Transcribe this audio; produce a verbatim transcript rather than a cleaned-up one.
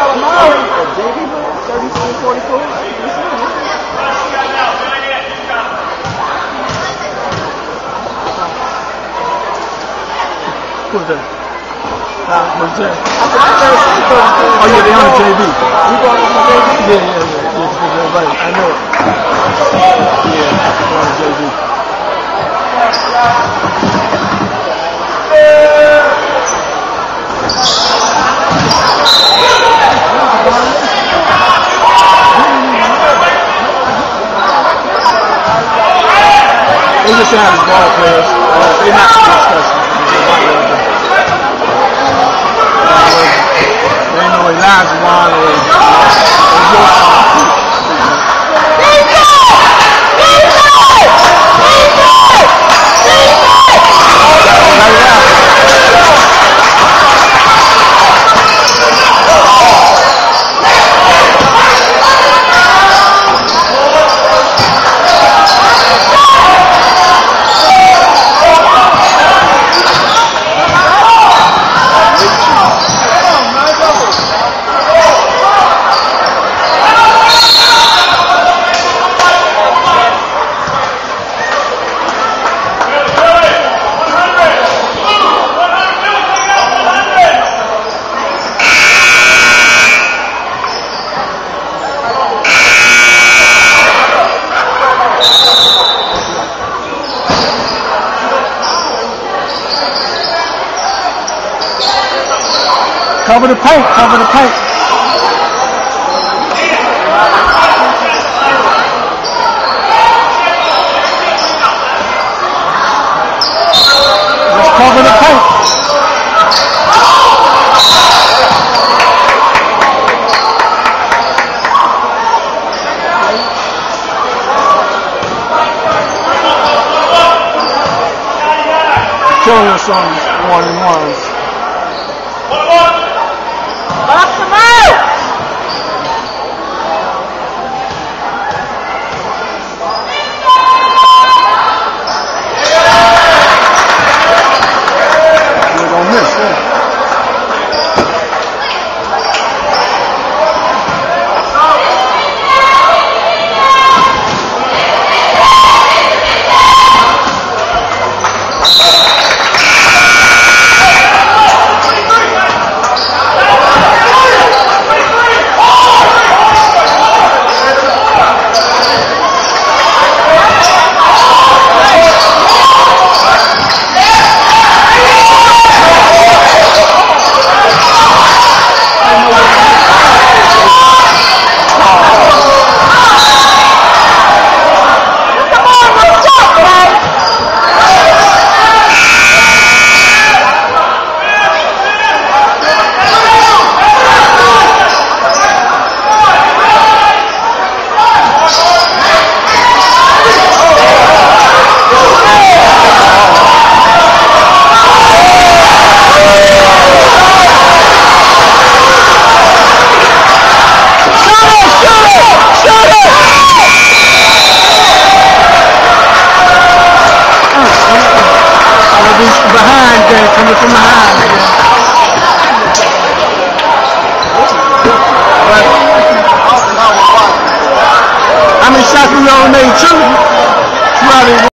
Who's that? Uh, what's that? Oh yeah, they on the J B. You brought on the J B? Yeah, yeah, yeah. Yeah, right. I know it. Yeah, they're on the J B. They just have his ball players. Uh, they're not discussing. They know Elijah Wan or cover the paint, cover the paint. Just cover the paint. Killing us on one and ones. Box them out! You're gonna miss, yeah. Behind there, coming from behind. How many shots we only made? Two? Two out of